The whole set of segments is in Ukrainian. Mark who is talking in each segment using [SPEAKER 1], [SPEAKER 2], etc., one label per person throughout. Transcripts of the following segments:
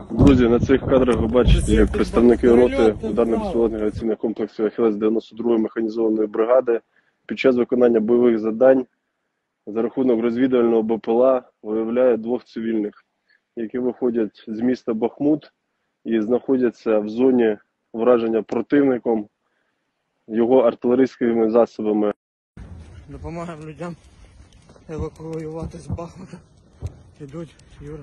[SPEAKER 1] Друзі, на цих кадрах ви бачите, як представники роти ударно-безпілотних авіаційних комплексів «Ахілес» 92-ї механізованої бригади під час виконання бойових завдань за рахунок розвідувального БПЛА виявляють двох цивільних, які виходять з міста Бахмут і знаходяться в зоні враження противником його артилерійськими засобами.
[SPEAKER 2] Допомагаємо людям евакуювати з Бахмута. Ідуть, Юра.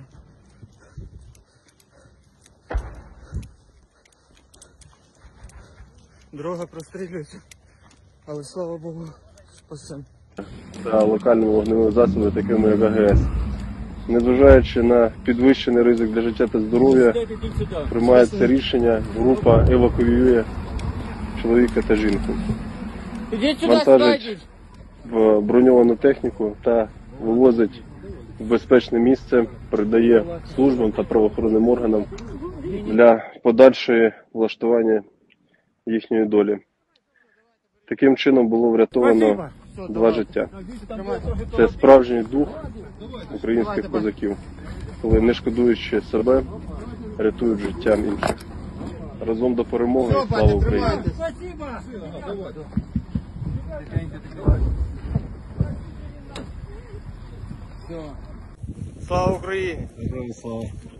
[SPEAKER 2] Дорога прострілюється, але слава Богу, спасемо.
[SPEAKER 1] Та локальними вогневими засобами, такими як АГС. Незважаючи на підвищений ризик для життя та здоров'я, приймається рішення, група евакуює чоловіка та жінку. Вантажить в броньовану техніку та вивозить в безпечне місце, передає службам та правоохоронним органам для подальшої влаштування їхньої долі. Таким чином було врятовано 2 життя. Це справжній дух українських козаків, коли, не шкодуючи себе, рятують життя інших. Разом до перемоги. Слава Україні!
[SPEAKER 2] Слава Україні!
[SPEAKER 3] Героям слава!